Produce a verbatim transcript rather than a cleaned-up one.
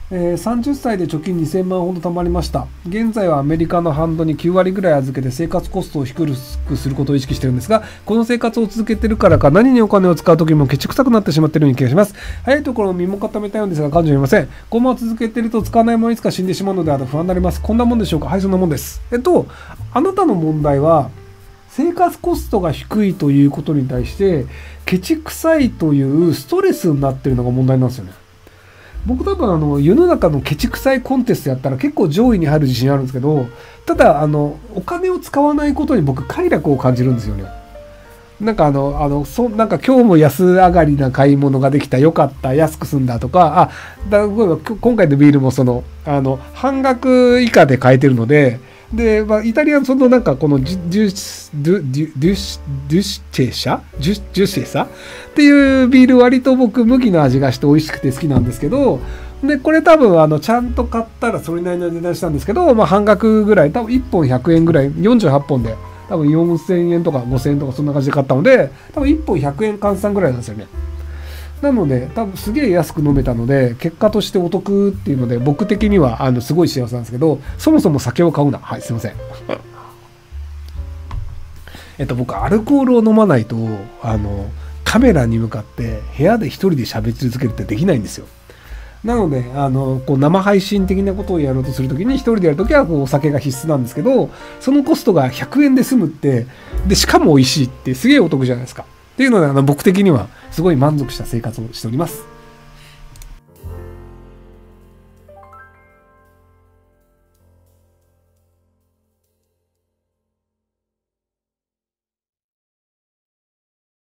えー、さんじゅっさいで貯金にせんまんほど貯まりました。現在はアメリカのファンドにきゅうわりぐらい預けて生活コストを低くすることを意識してるんですが、この生活を続けてるからか何にお金を使うときもケチくさくなってしまっているような気がします。早いところ身も固めたいのですが彼女いません。ゴマを続けていると使わないものいつか死んでしまうのであると不安になります。こんなもんでしょうか。はい、そんなもんです。えっと、あなたの問題は生活コストが低いということに対してケチくさいというストレスになっているのが問題なんですよね。僕多分あの世の中のケチくさいコンテストやったら結構上位に入る自信あるんですけど、ただあのお金を使わないことに僕快楽を感じるんですよね。なんかあのあのそなんか今日も安上がりな買い物ができた、よかった、安く済んだとか、あだ今回のビールもそのあの半額以下で買えてるので。で、まあ、イタリアのそのなんかこのジュデュデュデュデュシデュシチェシャジュジュシェサっていうビール割と僕麦の味がして美味しくて好きなんですけど、でこれ多分あのちゃんと買ったらそれなりの値段したんですけど、まあ、半額ぐらい、多分いっぽんひゃくえんぐらい、よんじゅうはっぽんで多分よんせんえんとかごせんえんとかそんな感じで買ったので、多分いっぽんひゃくえん換算ぐらいなんですよね。なので多分すげえ安く飲めたので結果としてお得っていうので僕的にはあのすごい幸せなんですけど、そもそも酒を買うな。はい、すいません。えっと僕アルコールを飲まないとあのカメラに向かって部屋で一人で喋り続けるってできないんですよ。なのであのこう生配信的なことをやろうとするときに一人でやるときはこうお酒が必須なんですけど、そのコストがひゃくえんで済むってでしかも美味しいってすげえお得じゃないですかっていうので、あの僕的にはすごい満足した生活をしております。